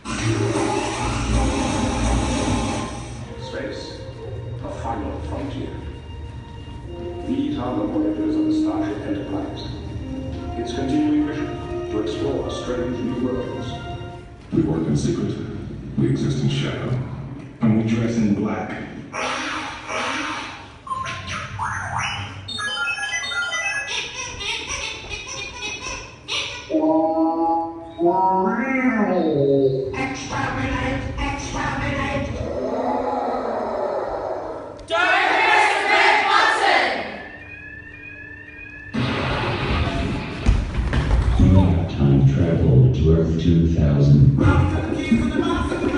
Space, the final frontier. These are the voyages of the Starship Enterprise. Its continuing mission, to explore strange new worlds. We work in secret. We exist in shadow. And we dress in black. Exterminate! Exterminate! Time travel to Earth 2000.